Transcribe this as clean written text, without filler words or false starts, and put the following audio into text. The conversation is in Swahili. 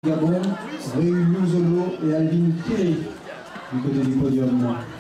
Gabon, Réunion Zolo et Alvin Kiri du côté du podium.